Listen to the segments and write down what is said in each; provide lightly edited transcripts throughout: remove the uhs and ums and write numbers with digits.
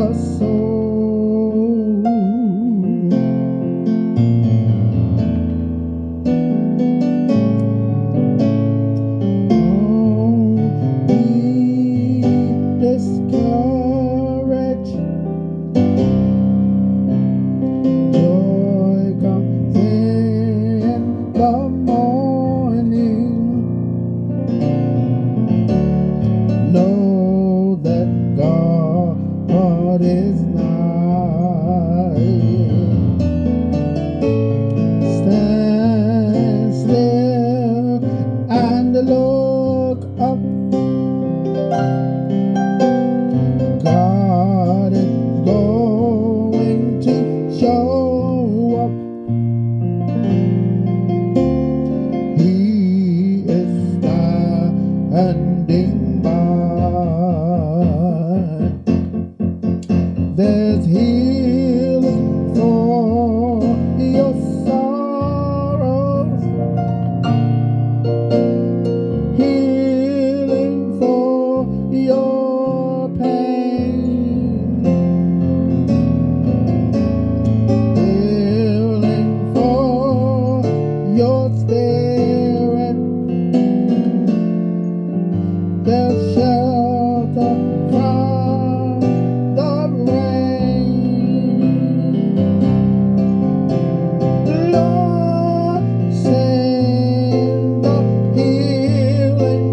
the soul. Don't be discouraged. Joy comes in the morning. Know that God is nigh. Stand still and look up. God is going to show up. He is standing by. There's healing for your sorrows, healing for your pain, healing for your spirit. There's shelter from the rain. Lord, send the healing,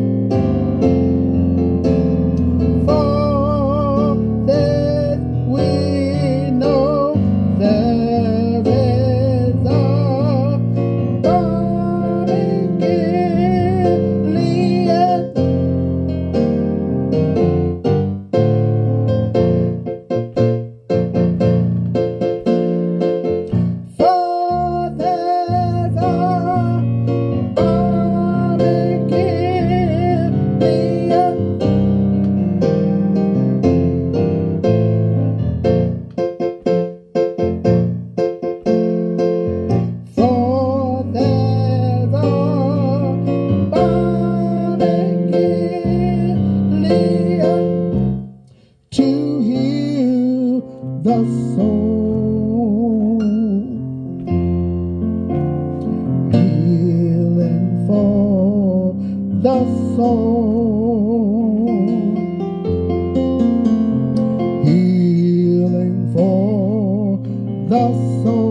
for that we know there is a God in Gilead. For there's a balm in Gilead. For there's a balm in Gilead to heal the soul. Healing for the soul. Healing for the soul.